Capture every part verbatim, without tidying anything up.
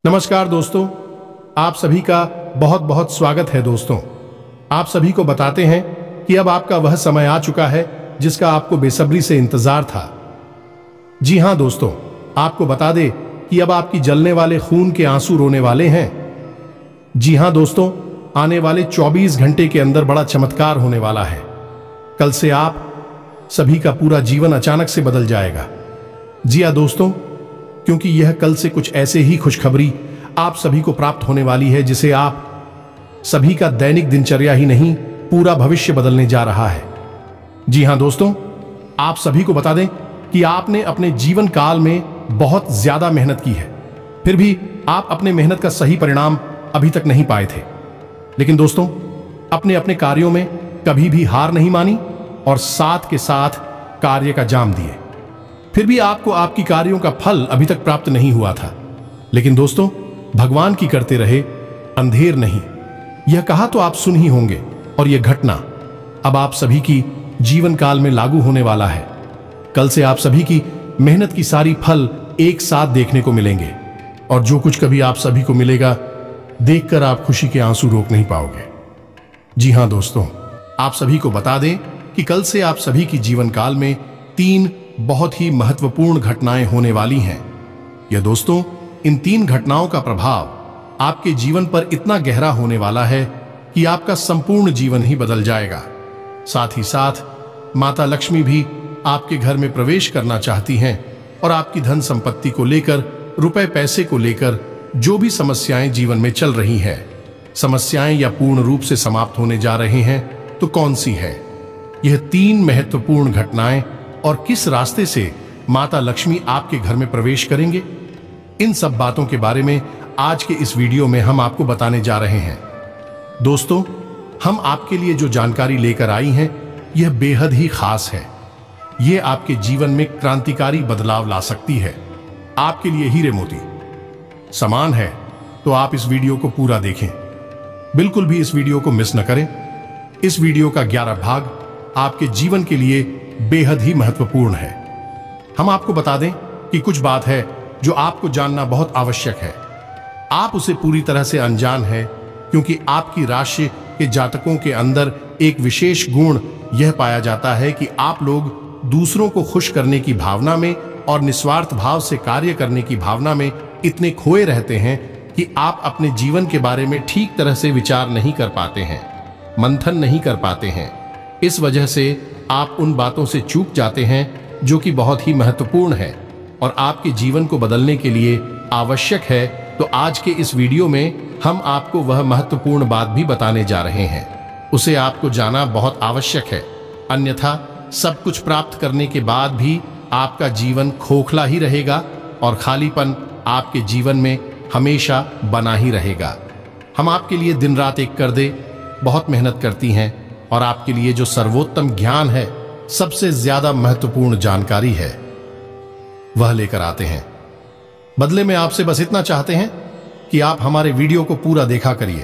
नमस्कार दोस्तों, आप सभी का बहुत बहुत स्वागत है। दोस्तों, आप सभी को बताते हैं कि अब आपका वह समय आ चुका है जिसका आपको बेसब्री से इंतजार था। जी हां दोस्तों, आपको बता दे कि अब आपकी जलने वाले खून के आंसू रोने वाले हैं। जी हां दोस्तों, आने वाले चौबीस घंटे के अंदर बड़ा चमत्कार होने वाला है। कल से आप सभी का पूरा जीवन अचानक से बदल जाएगा। जी हां दोस्तों, क्योंकि यह कल से कुछ ऐसे ही खुशखबरी आप सभी को प्राप्त होने वाली है जिसे आप सभी का दैनिक दिनचर्या ही नहीं, पूरा भविष्य बदलने जा रहा है। जी हां दोस्तों, आप सभी को बता दें कि आपने अपने जीवन काल में बहुत ज्यादा मेहनत की है, फिर भी आप अपने मेहनत का सही परिणाम अभी तक नहीं पाए थे। लेकिन दोस्तों, अपने अपने कार्यों में कभी भी हार नहीं मानी और साथ के साथ कार्य का जाम दिए। फिर भी आपको आपकी कार्यों का फल अभी तक प्राप्त नहीं हुआ था। लेकिन दोस्तों, भगवान की करते रहे, अंधेर नहीं, यह कहा तो आप सुन ही होंगे। और यह घटना अब आप सभी की जीवन काल में लागू होने वाला है। कल से आप सभी की मेहनत की सारी फल एक साथ देखने को मिलेंगे, और जो कुछ कभी आप सभी को मिलेगा, देखकर आप खुशी के आंसू रोक नहीं पाओगे। जी हां दोस्तों, आप सभी को बता दें कि कल से आप सभी की जीवन काल में तीन बहुत ही महत्वपूर्ण घटनाएं होने वाली हैं। यह दोस्तों, इन तीन घटनाओं का प्रभाव आपके जीवन पर इतना गहरा होने वाला है कि आपका संपूर्ण जीवन ही बदल जाएगा। साथ ही साथ माता लक्ष्मी भी आपके घर में प्रवेश करना चाहती हैं और आपकी धन संपत्ति को लेकर, रुपए पैसे को लेकर जो भी समस्याएं जीवन में चल रही हैं, समस्याएं या पूर्ण रूप से समाप्त होने जा रहे हैं, तो कौन सी है यह तीन महत्वपूर्ण घटनाएं और किस रास्ते से माता लक्ष्मी आपके घर में प्रवेश करेंगे? इन सब बातों के बारे में आज के इस वीडियो में हम आपको बताने जा रहे हैं। दोस्तों, हम आपके लिए जो जानकारी लेकर आई हैं, यह बेहद ही खास है। यह आपके जीवन में क्रांतिकारी बदलाव ला सकती है। आपके लिए हीरे मोती समान है, तो आप इस वीडियो को पूरा देखें। बिल्कुल भी इस वीडियो को मिस न करें। इस वीडियो का ग्यारह भाग आपके जीवन के लिए बेहद ही महत्वपूर्ण है। हम आपको बता दें कि कुछ बात है जो आपको जानना बहुत आवश्यक है। आप उसे पूरी तरह से अनजान है, क्योंकि आपकी राशि के जातकों के अंदर एक विशेष गुण यह पाया जाता है कि आप लोग दूसरों को खुश करने की भावना में और निस्वार्थ भाव से कार्य करने की भावना में इतने खोए रहते हैं कि आप अपने जीवन के बारे में ठीक तरह से विचार नहीं कर पाते हैं, मंथन नहीं कर पाते हैं। इस वजह से आप उन बातों से चूक जाते हैं जो कि बहुत ही महत्वपूर्ण है और आपके जीवन को बदलने के लिए आवश्यक है। तो आज के इस वीडियो में हम आपको वह महत्वपूर्ण बात भी बताने जा रहे हैं। उसे आपको जाना बहुत आवश्यक है, अन्यथा सब कुछ प्राप्त करने के बाद भी आपका जीवन खोखला ही रहेगा और खालीपन आपके जीवन में हमेशा बना ही रहेगा। हम आपके लिए दिन रात एक कर दे बहुत मेहनत करती हैं और आपके लिए जो सर्वोत्तम ज्ञान है, सबसे ज्यादा महत्वपूर्ण जानकारी है, वह लेकर आते हैं। बदले में आपसे बस इतना चाहते हैं कि आप हमारे वीडियो को पूरा देखा करिए।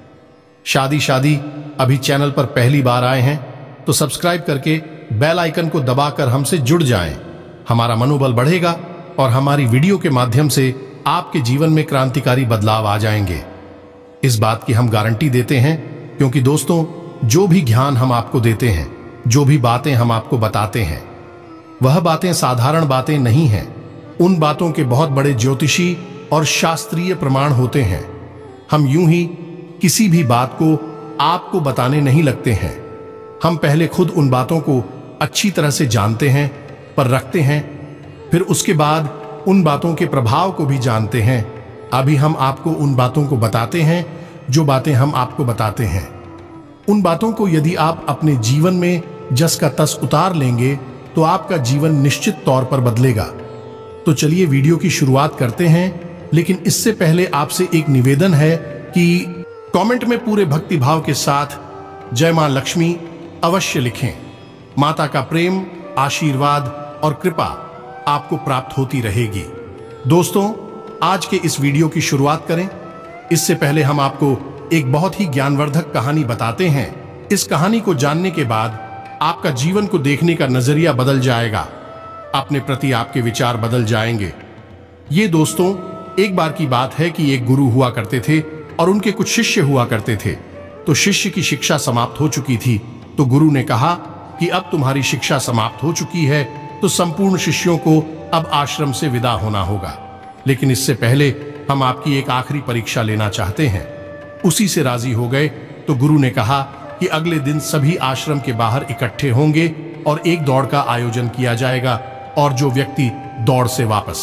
शादी शादी अभी चैनल पर पहली बार आए हैं तो सब्सक्राइब करके बेल आइकन को दबाकर हमसे जुड़ जाएं। हमारा मनोबल बढ़ेगा और हमारी वीडियो के माध्यम से आपके जीवन में क्रांतिकारी बदलाव आ जाएंगे। इस बात की हम गारंटी देते हैं, क्योंकि दोस्तों, जो भी ज्ञान हम आपको देते हैं, जो भी बातें हम आपको बताते हैं, वह बातें साधारण बातें नहीं हैं। उन बातों के बहुत बड़े ज्योतिषी और शास्त्रीय प्रमाण होते हैं। हम यूं ही किसी भी बात को आपको बताने नहीं लगते हैं। हम पहले खुद उन बातों को अच्छी तरह से जानते हैं, पर रखते हैं, फिर उसके बाद उन बातों के प्रभाव को भी जानते हैं। अभी हम आपको उन बातों को बताते हैं जो बातें हम आपको बताते हैं। उन बातों को यदि आप अपने जीवन में जस का तस उतार लेंगे तो आपका जीवन निश्चित तौर पर बदलेगा। तो चलिए वीडियो की शुरुआत करते हैं, लेकिन इससे पहले आपसे एक निवेदन है कि कमेंट में पूरे भक्ति भाव के साथ जय मां लक्ष्मी अवश्य लिखें। माता का प्रेम, आशीर्वाद और कृपा आपको प्राप्त होती रहेगी। दोस्तों, आज के इस वीडियो की शुरुआत करें। इससे पहले हम आपको एक बहुत ही ज्ञानवर्धक कहानी बताते हैं। इस कहानी को जानने के बाद आपका जीवन को देखने का नजरिया बदल जाएगा, अपने प्रति आपके विचार बदल जाएंगे। ये दोस्तों एक बार की बात है कि एक गुरु हुआ करते थे और उनके कुछ शिष्य हुआ करते थे। तो शिष्य की शिक्षा समाप्त हो चुकी थी, तो गुरु ने कहा कि अब तुम्हारी शिक्षा समाप्त हो चुकी है, तो संपूर्ण शिष्यों को अब आश्रम से विदा होना होगा। लेकिन इससे पहले हम आपकी एक आखिरी परीक्षा लेना चाहते हैं। उसी से राजी हो गए। तो गुरु ने कहा कि अगले दिन सभी आश्रम के बाहर इकट्ठे होंगे और एक दौड़ का आयोजन किया जाएगा, और जो व्यक्ति दौड़ से वापस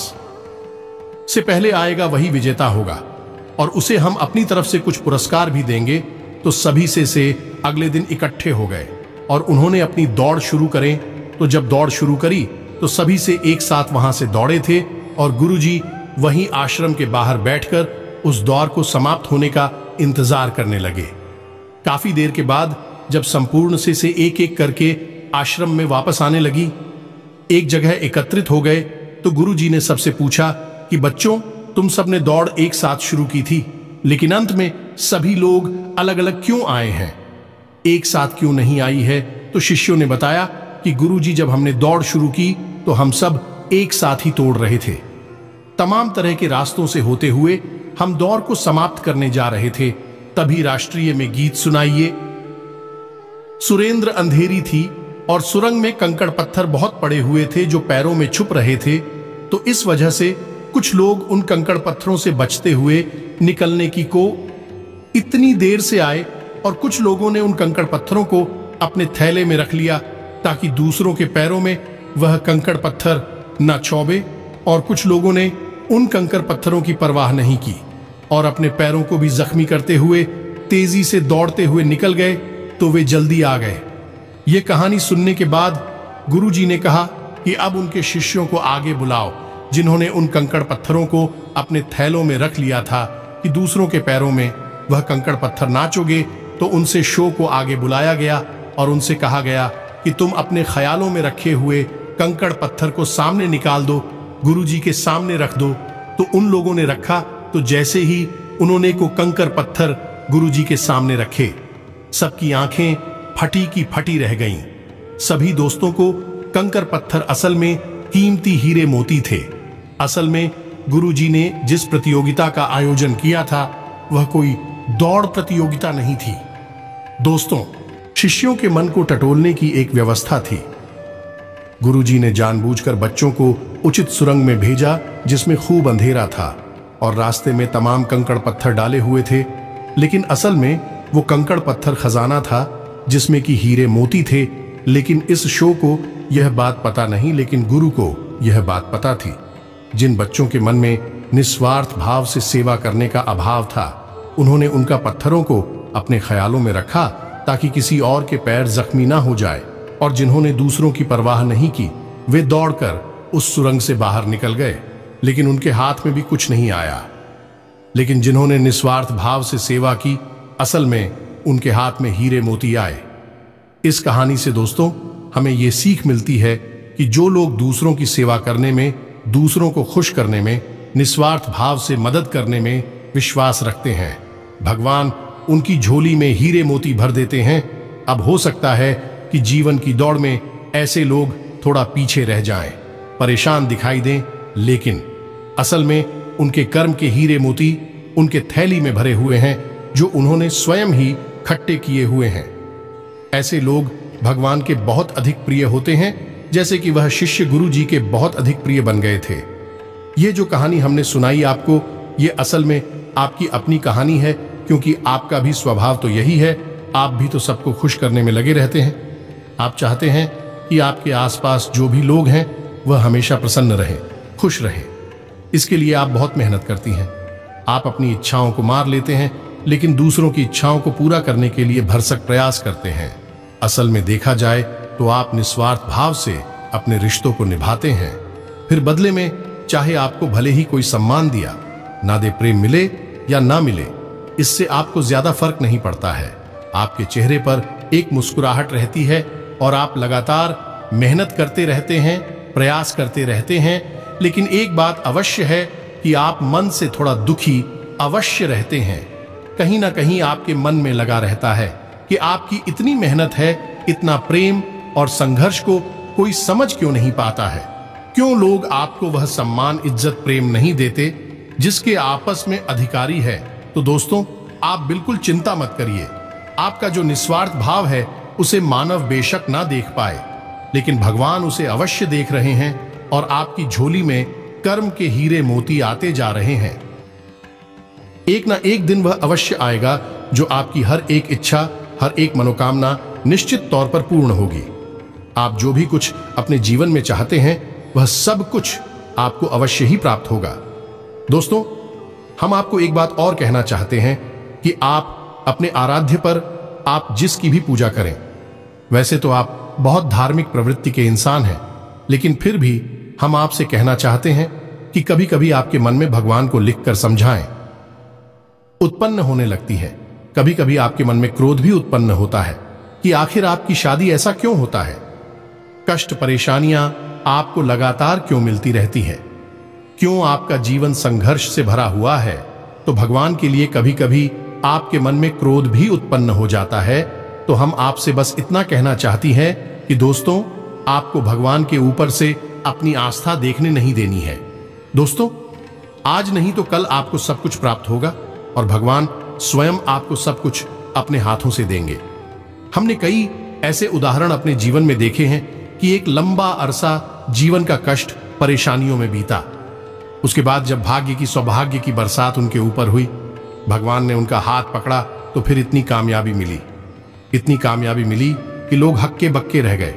से पहले आएगा वही विजेता होगा, और उसे हम अपनी तरफ से कुछ पुरस्कार भी देंगे। तो सभी से से अगले दिन इकट्ठे हो गए और उन्होंने अपनी दौड़ शुरू करें। तो जब दौड़ शुरू करी तो सभी से एक साथ वहां से दौड़े थे, और गुरुजी वहीं आश्रम के बाहर बैठकर उस दौड़ को समाप्त होने का इंतजार करने लगे। काफी देर के बाद जब संपूर्ण से से एक एक करके आश्रम में वापस आने लगी, एक जगह एकत्रित हो गए, तो गुरुजी ने सबसे पूछा कि बच्चों, तुम सबने दौड़ एक साथ शुरू की थी, लेकिन अंत में सभी लोग अलग अलग क्यों आए हैं, एक साथ क्यों नहीं आई है? तो शिष्यों ने बताया कि गुरुजी, जब हमने दौड़ शुरू की तो हम सब एक साथ ही तोड़ रहे थे। तमाम तरह के रास्तों से होते हुए हम दौड़ को समाप्त करने जा रहे थे, तभी राष्ट्रीय में गीत सुनाइए। सुरेंद्र अंधेरी थी और सुरंग में कंकड़ पत्थर बहुत पड़े हुए थे जो पैरों में छुप रहे थे। तो इस वजह से कुछ लोग उन कंकड़ पत्थरों से बचते हुए निकलने की को इतनी देर से आए, और कुछ लोगों ने उन कंकड़ पत्थरों को अपने थैले में रख लिया ताकि दूसरों के पैरों में वह कंकड़ पत्थर न चौबे, और कुछ लोगों ने उन कंकड़ पत्थरों की परवाह नहीं की और अपने पैरों को भी जख्मी करते हुए तेजी से दौड़ते हुए निकल गए। तो वे जल्दी आ गए। ये कहानी सुनने के बाद गुरुजी ने कहा कि अब उनके शिष्यों को आगे बुलाओ, जिन्होंने उन कंकड़ पत्थरों को अपने थैलों में रख लिया था कि दूसरों के पैरों में वह कंकड़ पत्थर नाचोगे। तो उनसे शो को आगे बुलाया गया और उनसे कहा गया कि तुम अपने ख्यालों में रखे हुए कंकड़ पत्थर को सामने निकाल दो, गुरुजी के सामने रख दो। तो उन लोगों ने रखा। तो जैसे ही उन्होंने को कंकड़ पत्थर गुरुजी के सामने रखे, सबकी आंखें फटी की फटी रह गईं। सभी दोस्तों को कंकड़ पत्थर असल में कीमती हीरे मोती थे। असल में गुरुजी ने जिस प्रतियोगिता का आयोजन किया था वह कोई दौड़ प्रतियोगिता नहीं थी। दोस्तों, शिष्यों के मन को टटोलने की एक व्यवस्था थी। गुरुजी ने जानबूझकर बच्चों को उचित सुरंग में भेजा जिसमें खूब अंधेरा था, और रास्ते में तमाम कंकड़ पत्थर डाले हुए थे, लेकिन असल में वो कंकड़ पत्थर खजाना था जिसमें कि हीरे मोती थे। लेकिन इस शो को यह बात पता नहीं, लेकिन गुरु को यह बात पता थी। जिन बच्चों के मन में निस्वार्थ भाव से सेवा करने का अभाव था, उन्होंने उनका पत्थरों को अपने ख्यालों में रखा ताकि किसी और के पैर जख्मी ना हो जाए, और जिन्होंने दूसरों की परवाह नहीं की वे दौड़कर उस सुरंग से बाहर निकल गए, लेकिन उनके हाथ में भी कुछ नहीं आया। लेकिन जिन्होंने निस्वार्थ भाव से सेवा की, असल में उनके हाथ में हीरे मोती आए। इस कहानी से दोस्तों हमें यह सीख मिलती है कि जो लोग दूसरों की सेवा करने में, दूसरों को खुश करने में, निस्वार्थ भाव से मदद करने में विश्वास रखते हैं, भगवान उनकी झोली में हीरे मोती भर देते हैं। अब हो सकता है कि जीवन की दौड़ में ऐसे लोग थोड़ा पीछे रह जाएं, परेशान दिखाई दें, लेकिन असल में उनके कर्म के हीरे मोती उनके थैली में भरे हुए हैं जो उन्होंने स्वयं ही खट्टे किए हुए हैं। ऐसे लोग भगवान के बहुत अधिक प्रिय होते हैं, जैसे कि वह शिष्य गुरु जी के बहुत अधिक प्रिय बन गए थे। ये जो कहानी हमने सुनाई आपको, ये असल में आपकी अपनी कहानी है, क्योंकि आपका भी स्वभाव तो यही है। आप भी तो सबको खुश करने में लगे रहते हैं। आप चाहते हैं कि आपके आसपास जो भी लोग हैं वह हमेशा प्रसन्न रहें, खुश रहें। इसके लिए आप बहुत मेहनत करती हैं। आप अपनी इच्छाओं को मार लेते हैं, लेकिन दूसरों की इच्छाओं को पूरा करने के लिए भरसक प्रयास करते हैं। असल में देखा जाए तो आप निस्वार्थ भाव से अपने रिश्तों को निभाते हैं। फिर बदले में चाहे आपको भले ही कोई सम्मान दिया ना दे, प्रेम मिले या ना मिले, इससे आपको ज्यादा फर्क नहीं पड़ता है। आपके चेहरे पर एक मुस्कुराहट रहती है और आप लगातार मेहनत करते रहते हैं, प्रयास करते रहते हैं। लेकिन एक बात अवश्य है कि आप मन से थोड़ा दुखी अवश्य रहते हैं। कहीं ना कहीं आपके मन में लगा रहता है कि आपकी इतनी मेहनत है, इतना प्रेम और संघर्ष को कोई समझ क्यों नहीं पाता है। क्यों लोग आपको वह सम्मान, इज्जत, प्रेम नहीं देते। जिसके आपस में अधिकारी है, तो दोस्तों आप बिल्कुल चिंता मत करिए। आपका जो निस्वार्थ भाव है उसे मानव बेशक ना देख पाए, लेकिन भगवान उसे अवश्य देख रहे हैं और आपकी झोली में कर्म के हीरे मोती आते जा रहे हैं। एक ना एक दिन वह अवश्य आएगा जो आपकी हर एक इच्छा, हर एक मनोकामना निश्चित तौर पर पूर्ण होगी। आप जो भी कुछ अपने जीवन में चाहते हैं वह सब कुछ आपको अवश्य ही प्राप्त होगा। दोस्तों, हम आपको एक बात और कहना चाहते हैं कि आप अपने आराध्य पर आप जिसकी भी पूजा करें, वैसे तो आप बहुत धार्मिक प्रवृत्ति के इंसान हैं, लेकिन फिर भी हम आपसे कहना चाहते हैं कि कभी कभी आपके मन में भगवान को लिखकर समझाएं उत्पन्न होने लगती है। कभी कभी आपके मन में क्रोध भी उत्पन्न होता है कि आखिर आपकी शादी ऐसा क्यों होता है, कष्ट परेशानियां आपको लगातार क्यों मिलती रहती है, क्यों आपका जीवन संघर्ष से भरा हुआ है। तो भगवान के लिए कभी कभी आपके मन में क्रोध भी उत्पन्न हो जाता है। तो हम आपसे बस इतना कहना चाहती हैं कि दोस्तों, आपको भगवान के ऊपर से अपनी आस्था देखने नहीं देनी है। दोस्तों, आज नहीं तो कल आपको सब कुछ प्राप्त होगा और भगवान स्वयं आपको सब कुछ अपने हाथों से देंगे। हमने कई ऐसे उदाहरण अपने जीवन में देखे हैं कि एक लंबा अरसा जीवन का कष्ट परेशानियों में बीता, उसके बाद जब भाग्य की सौभाग्य की बरसात उनके ऊपर हुई, भगवान ने उनका हाथ पकड़ा तो फिर इतनी कामयाबी मिली, इतनी कामयाबी मिली कि लोग हक्के बक्के रह गए।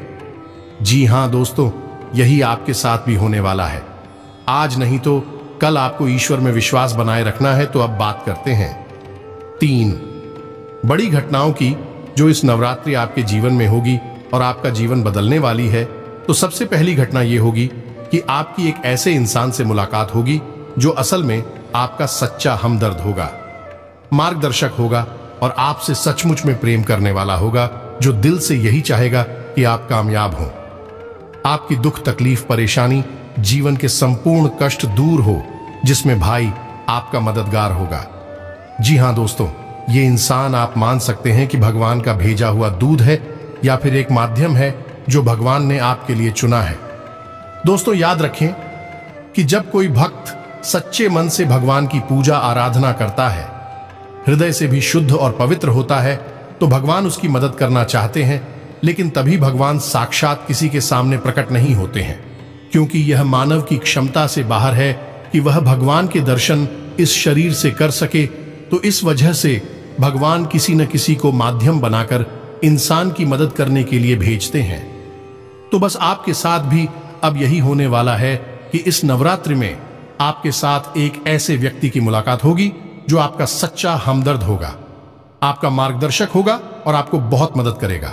जी हां दोस्तों, यही आपके साथ भी होने वाला है। आज नहीं तो कल आपको ईश्वर में विश्वास बनाए रखना है। तो अब बात करते हैं तीन बड़ी घटनाओं की जो इस नवरात्रि आपके जीवन में होगी और आपका जीवन बदलने वाली है। तो सबसे पहली घटना यह होगी कि आपकी एक ऐसे इंसान से मुलाकात होगी जो असल में आपका सच्चा हमदर्द होगा, मार्गदर्शक होगा और आपसे सचमुच में प्रेम करने वाला होगा, जो दिल से यही चाहेगा कि आप कामयाब हों, आपकी दुख तकलीफ परेशानी जीवन के संपूर्ण कष्ट दूर हो, जिसमें भाई आपका मददगार होगा। जी हां दोस्तों, ये इंसान आप मान सकते हैं कि भगवान का भेजा हुआ दूध है या फिर एक माध्यम है जो भगवान ने आपके लिए चुना है। दोस्तों, याद रखें कि जब कोई भक्त सच्चे मन से भगवान की पूजा आराधना करता है, हृदय से भी शुद्ध और पवित्र होता है, तो भगवान उसकी मदद करना चाहते हैं, लेकिन तभी भगवान साक्षात किसी के सामने प्रकट नहीं होते हैं, क्योंकि यह मानव की क्षमता से बाहर है कि वह भगवान के दर्शन इस शरीर से कर सके। तो इस वजह से भगवान किसी न किसी को माध्यम बनाकर इंसान की मदद करने के लिए भेजते हैं। तो बस आपके साथ भी अब यही होने वाला है कि इस नवरात्रि में आपके साथ एक ऐसे व्यक्ति की मुलाकात होगी जो आपका सच्चा हमदर्द होगा, आपका मार्गदर्शक होगा और आपको बहुत मदद करेगा।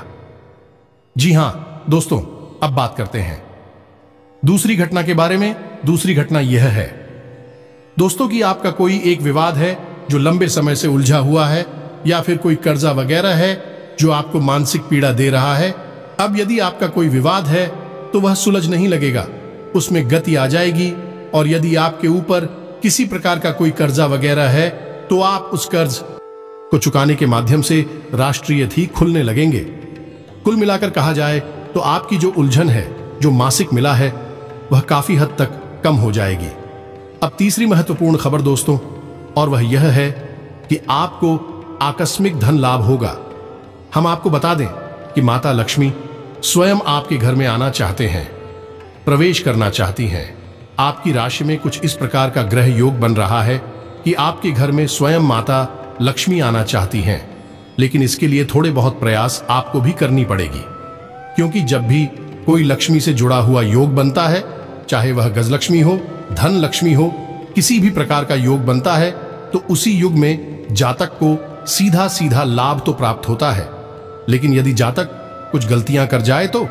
जी हां दोस्तों, अब बात करते हैं दूसरी घटना के बारे में। दूसरी घटना यह है दोस्तों कि आपका कोई एक विवाद है जो लंबे समय से उलझा हुआ है, या फिर कोई कर्जा वगैरह है जो आपको मानसिक पीड़ा दे रहा है। अब यदि आपका कोई विवाद है तो वह सुलझ नहीं लगेगा, उसमें गति आ जाएगी। और यदि आपके ऊपर किसी प्रकार का कोई कर्जा वगैरह है तो आप उस कर्ज को चुकाने के माध्यम से राष्ट्रीय ही खुलने लगेंगे। कुल मिलाकर कहा जाए तो आपकी जो उलझन है, जो मासिक मिला है, वह काफी हद तक कम हो जाएगी। अब तीसरी महत्वपूर्ण खबर दोस्तों, और वह यह है कि आपको आकस्मिक धन लाभ होगा। हम आपको बता दें कि माता लक्ष्मी स्वयं आपके घर में आना चाहते हैं, प्रवेश करना चाहती हैं। आपकी राशि में कुछ इस प्रकार का ग्रह योग बन रहा है कि आपके घर में स्वयं माता लक्ष्मी आना चाहती हैं, लेकिन इसके लिए थोड़े बहुत प्रयास आपको भी करनी पड़ेगी, क्योंकि जब भी कोई लक्ष्मी से जुड़ा हुआ योग बनता है, चाहे वह गजलक्ष्मी हो, धन लक्ष्मी हो, किसी भी प्रकार का योग बनता है, तो उसी युग में जातक को सीधा सीधा लाभ तो प्राप्त होता है, लेकिन यदि जातक कुछ गलतियां कर जाए तो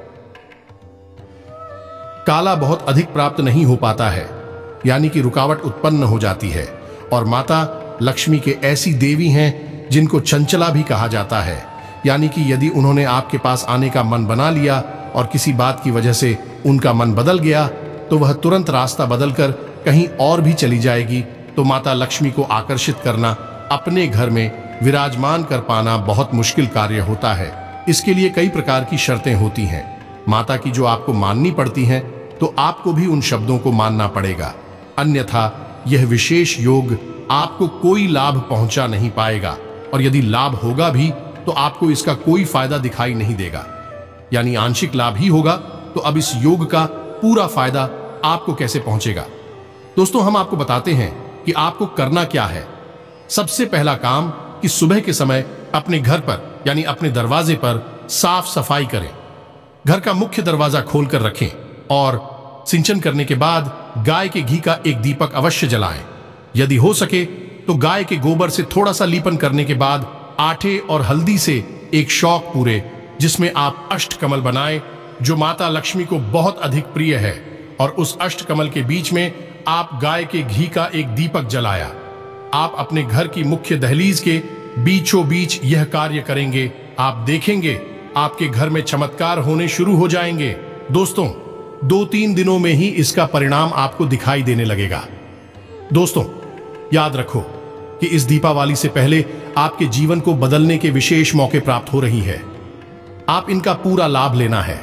काला बहुत अधिक प्राप्त नहीं हो पाता है, यानी कि रुकावट उत्पन्न हो जाती है। और माता लक्ष्मी के ऐसी देवी हैं जिनको चंचला भी कहा जाता है, यानी कि यदि उन्होंने आपके पास आने का मन बना लिया और किसी बात की वजह से उनका मन बदल गया, तो वह तुरंत रास्ता बदलकर कहीं और भी चली जाएगी। तो माता लक्ष्मी को आकर्षित करना, अपने घर में विराजमान कर पाना बहुत मुश्किल कार्य होता है। इसके लिए कई प्रकार की शर्तें होती हैं, माता की जो आपको माननी पड़ती हैं, तो आपको भी उन शब्दों को मानना पड़ेगा, अन्यथा यह विशेष योग आपको कोई लाभ पहुंचा नहीं पाएगा, और यदि लाभ होगा भी तो आपको इसका कोई फायदा दिखाई नहीं देगा, यानी आंशिक लाभ ही होगा। तो अब इस योग का पूरा फायदा आपको कैसे पहुंचेगा? दोस्तों, हम आपको बताते हैं कि आपको करना क्या है। सबसे पहला काम कि सुबह के समय अपने घर पर यानी अपने दरवाजे पर साफ सफाई करें। घर का मुख्य दरवाजा खोलकर रखें और सिंचन करने के बाद गाय के घी का एक दीपक अवश्य जलाएं। यदि हो सके तो गाय के गोबर से थोड़ा सा लीपन करने के बाद आटे और हल्दी से एक शौक पूरे, जिसमें आप अष्टकमल बनाएं जो माता लक्ष्मी को बहुत अधिक प्रिय है, और उस अष्टकमल के बीच में आप गाय के घी का एक दीपक जलाया। आप अपने घर की मुख्य दहलीज के बीचों बीच यह कार्य करेंगे। आप देखेंगे आपके घर में चमत्कार होने शुरू हो जाएंगे। दोस्तों, दो तीन दिनों में ही इसका परिणाम आपको दिखाई देने लगेगा। दोस्तों, याद रखो कि इस दीपावली से पहले आपके जीवन को बदलने के विशेष मौके प्राप्त हो रही है। आप इनका पूरा लाभ लेना है।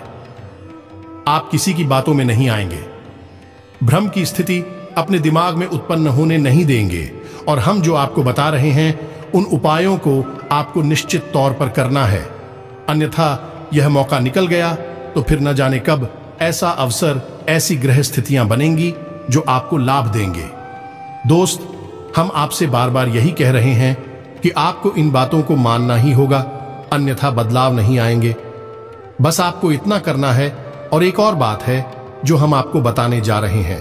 आप किसी की बातों में नहीं आएंगे, भ्रम की स्थिति अपने दिमाग में उत्पन्न होने नहीं देंगे, और हम जो आपको बता रहे हैं उन उपायों को आपको निश्चित तौर पर करना है। अन्यथा यह मौका निकल गया तो फिर न जाने कब ऐसा अवसर, ऐसी ग्रह स्थितियां बनेंगी जो आपको लाभ देंगे। दोस्त, हम आपसे बार बार यही कह रहे हैं कि आपको इन बातों को मानना ही होगा, अन्यथा बदलाव नहीं आएंगे। बस आपको इतना करना है। और एक और बात है जो हम आपको बताने जा रहे हैं,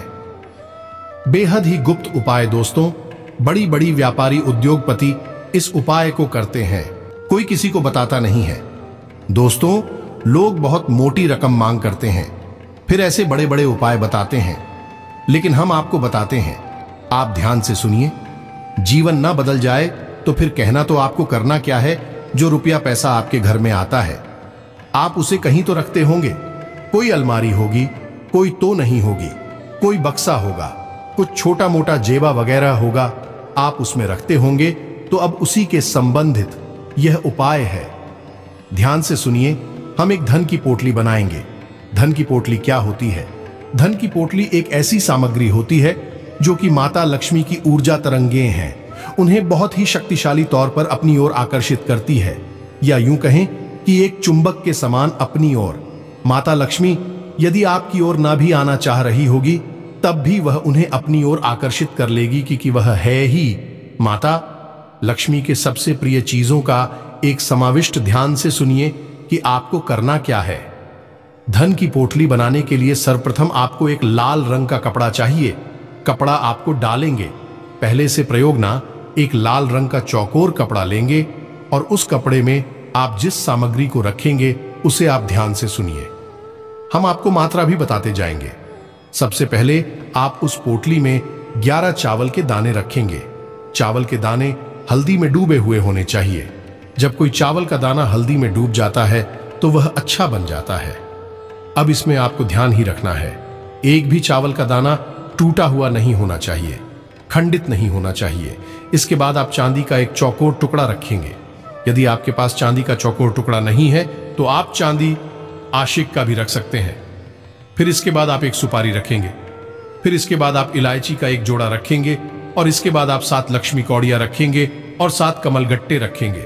बेहद ही गुप्त उपाय। दोस्तों, बड़ी बड़ी व्यापारी उद्योगपति इस उपाय को करते हैं, कोई किसी को बताता नहीं है। दोस्तों, लोग बहुत मोटी रकम मांग करते हैं, फिर ऐसे बड़े बड़े उपाय बताते हैं, लेकिन हम आपको बताते हैं। आप ध्यान से सुनिए। जीवन ना बदल जाए तो फिर कहना तो आपको करना क्या है। जो रुपया पैसा आपके घर में आता है, आप उसे कहीं तो रखते होंगे। कोई अलमारी होगी, कोई तो नहीं होगी, कोई बक्सा होगा, कुछ छोटा मोटा जेबा वगैरह होगा, आप उसमें रखते होंगे। तो अब उसी के संबंधित यह उपाय है। ध्यान से सुनिए। हम एक धन की पोटली बनाएंगे। धन की पोटली क्या होती है? धन की पोटली एक ऐसी सामग्री होती है जो कि माता लक्ष्मी की ऊर्जा तरंगें हैं, उन्हें बहुत ही शक्तिशाली तौर पर अपनी ओर आकर्षित करती है, या यूं कहें कि एक चुंबक के समान अपनी ओर। माता लक्ष्मी यदि आपकी ओर ना भी आना चाह रही होगी, तब भी वह उन्हें अपनी ओर आकर्षित कर लेगी, क्योंकि वह है ही माता लक्ष्मी के सबसे प्रिय चीजों का एक समाविष्ट। ध्यान से सुनिए कि आपको करना क्या है। धन की पोटली बनाने के लिए सर्वप्रथम आपको एक लाल रंग का कपड़ा चाहिए। कपड़ा आपको डालेंगे, पहले से प्रयोग ना, एक लाल रंग का चौकोर कपड़ा लेंगे, और उस कपड़े में आप जिस सामग्री को रखेंगे उसे आप ध्यान से सुनिए। हम आपको मात्रा भी बताते जाएंगे। सबसे पहले आप उस पोटली में ग्यारह चावल के दाने रखेंगे। चावल के दाने हल्दी में डूबे हुए होने चाहिए। जब कोई चावल का दाना हल्दी में डूब जाता है तो वह अच्छा बन जाता है। अब इसमें आपको ध्यान ही रखना है, एक भी चावल का दाना टूटा हुआ नहीं होना चाहिए, खंडित नहीं होना चाहिए। इसके बाद आप चांदी का एक चौकोर टुकड़ा रखेंगे। यदि आपके पास चांदी का चौकोर टुकड़ा नहीं है तो आप चांदी आशिक का भी रख सकते हैं। फिर इसके बाद आप एक सुपारी रखेंगे। फिर इसके बाद आप इलायची का एक जोड़ा रखेंगे, और इसके बाद आप सात लक्ष्मी कौड़ियां रखेंगे और सात कमल गट्टे रखेंगे।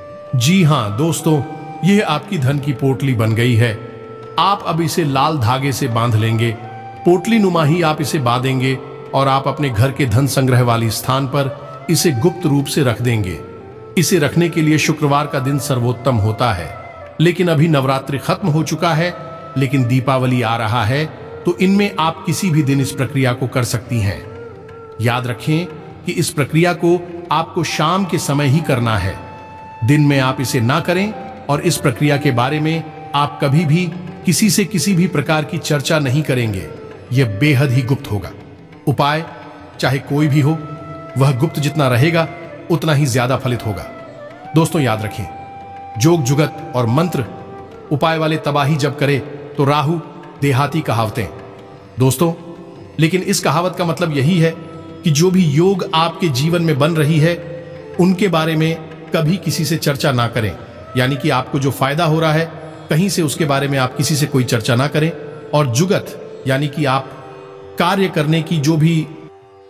जी हां दोस्तों, यह आपकी धन की पोटली बन गई है। आप अब इसे लाल धागे से बांध लेंगे। पोटली नुमा ही आप इसे बांधेंगे, और आप अपने घर के धन संग्रह वाली स्थान पर इसे गुप्त रूप से रख देंगे। इसे रखने के लिए शुक्रवार का दिन सर्वोत्तम होता है, लेकिन अभी नवरात्रि खत्म हो चुका है, लेकिन दीपावली आ रहा है, तो इनमें आप किसी भी दिन इस प्रक्रिया को कर सकती हैं। याद रखें कि इस प्रक्रिया को आपको शाम के समय ही करना है, दिन में आप इसे ना करें, और इस प्रक्रिया के बारे में आप कभी भी किसी से किसी भी प्रकार की चर्चा नहीं करेंगे। यह बेहद ही गुप्त होगा। उपाय चाहे कोई भी हो, वह गुप्त जितना रहेगा उतना ही ज्यादा फलित होगा। दोस्तों, याद रखें, जोग जुगत और मंत्र उपाय वाले तबाही जब करे तो राहु देहाती कहावतें। दोस्तों, लेकिन इस कहावत का मतलब यही है कि जो भी योग आपके जीवन में बन रही है उनके बारे में कभी किसी से चर्चा ना करें। यानी कि आपको जो फायदा हो रहा है कहीं से, उसके बारे में आप किसी से कोई चर्चा ना करें। और जुगत यानी कि आप कार्य करने की जो भी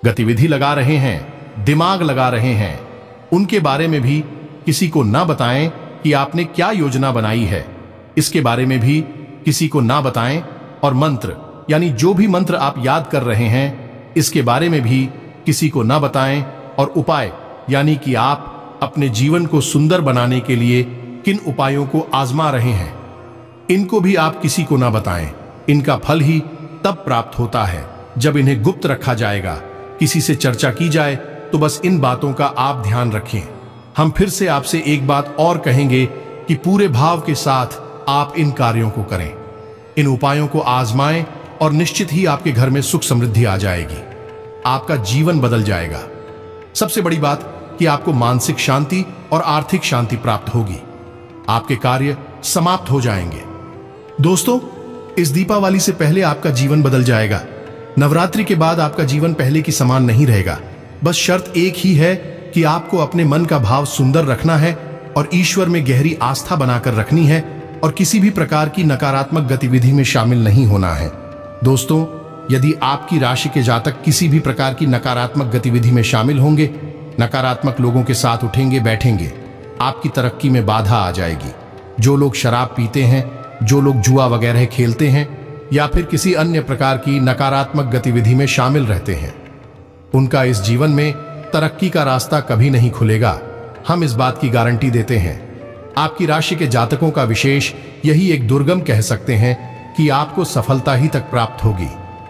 गतिविधि लगा रहे हैं, दिमाग लगा रहे हैं, उनके बारे में भी किसी को ना बताएं कि आपने क्या योजना बनाई है। इसके बारे में भी किसी को ना बताएं। और मंत्र यानी जो भी मंत्र आप याद कर रहे हैं, इसके बारे में भी किसी को ना बताएं। और उपाय यानी कि आप अपने जीवन को सुंदर बनाने के लिए किन उपायों को आजमा रहे हैं, इनको भी आप किसी को ना बताएं। इनका फल ही तब प्राप्त होता है जब इन्हें गुप्त रखा जाएगा। किसी से चर्चा की जाए तो बस इन बातों का आप ध्यान रखें। हम फिर से आपसे एक बात और कहेंगे कि पूरे भाव के साथ आप इन कार्यों को करें, इन उपायों को आजमाएं और निश्चित ही आपके घर में सुख समृद्धि आ जाएगी। आपका जीवन बदल जाएगा। सबसे बड़ी बात कि आपको मानसिक शांति और आर्थिक शांति प्राप्त होगी। आपके कार्य समाप्त हो जाएंगे। दोस्तों, इस दीपावली से पहले आपका जीवन बदल जाएगा। नवरात्रि के बाद आपका जीवन पहले की समान नहीं रहेगा। बस शर्त एक ही है कि आपको अपने मन का भाव सुंदर रखना है और ईश्वर में गहरी आस्था बनाकर रखनी है और किसी भी प्रकार की नकारात्मक गतिविधि में शामिल नहीं होना है। दोस्तों, यदि आपकी राशि के जातक किसी भी प्रकार की नकारात्मक गतिविधि में शामिल होंगे, नकारात्मक लोगों के साथ उठेंगे बैठेंगे, आपकी तरक्की में बाधा आ जाएगी। जो लोग शराब पीते हैं, जो लोग जुआ वगैरह खेलते हैं या फिर किसी अन्य प्रकार की नकारात्मक गतिविधि में शामिल रहते हैं, उनका इस जीवन में तरक्की का रास्ता कभी नहीं खुलेगा। हम इस बात की गारंटी देते हैं। आपकी राशि के जातकों का विशेष यही एक दुर्गम कह सकते हैं कि आपको सफलता ही तक प्राप्त होगी।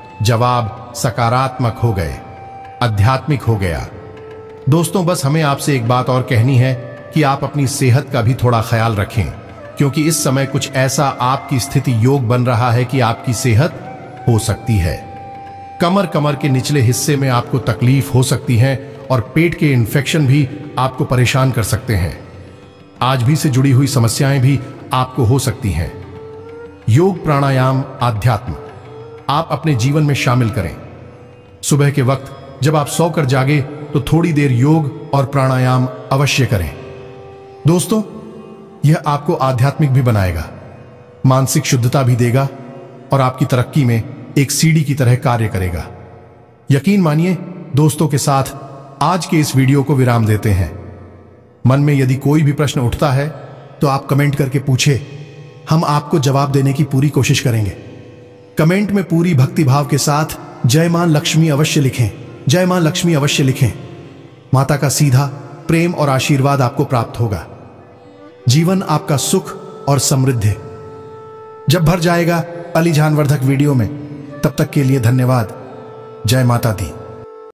जवाब सकारात्मक हो गए, आध्यात्मिक हो गया। दोस्तों, बस हमें आपसे एक बात और कहनी है कि आप अपनी सेहत का भी थोड़ा ख्याल रखें, क्योंकि इस समय कुछ ऐसा आपकी स्थिति योग बन रहा है कि आपकी सेहत हो सकती है। कमर कमर के निचले हिस्से में आपको तकलीफ हो सकती है और पेट के इन्फेक्शन भी आपको परेशान कर सकते हैं। आज भी से जुड़ी हुई समस्याएं भी आपको हो सकती हैं। योग, प्राणायाम, आध्यात्म आप अपने जीवन में शामिल करें। सुबह के वक्त जब आप सोकर जागे तो थोड़ी देर योग और प्राणायाम अवश्य करें। दोस्तों, यह आपको आध्यात्मिक भी बनाएगा, मानसिक शुद्धता भी देगा और आपकी तरक्की में एक सीढ़ी की तरह कार्य करेगा। यकीन मानिए, दोस्तों के साथ आज के इस वीडियो को विराम देते हैं। मन में यदि कोई भी प्रश्न उठता है तो आप कमेंट करके पूछे, हम आपको जवाब देने की पूरी कोशिश करेंगे। कमेंट में पूरी भक्ति भाव के साथ जय मां लक्ष्मी अवश्य लिखें, जय मां लक्ष्मी अवश्य लिखें। माता का सीधा प्रेम और आशीर्वाद आपको प्राप्त होगा। जीवन आपका सुख और समृद्धि जब भर जाएगा अली जानवर्धक वीडियो में। तब तक के लिए धन्यवाद। जय माता दी।